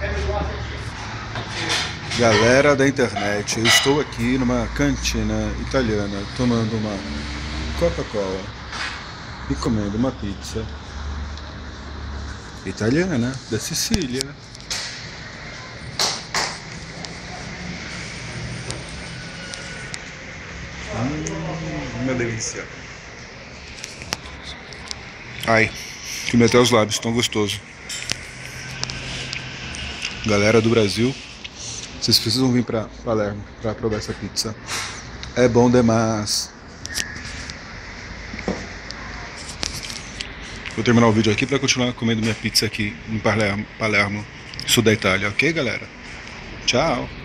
Galera da internet, eu estou aqui numa cantina italiana tomando uma Coca-Cola e comendo uma pizza italiana da Sicília. Uma delícia. Ai, comi até os lábios, tão gostoso. Galera do Brasil, vocês precisam vir pra Palermo pra provar essa pizza. É bom demais. Vou terminar o vídeo aqui pra continuar comendo minha pizza aqui em Palermo, sul da Itália, ok, galera? Tchau!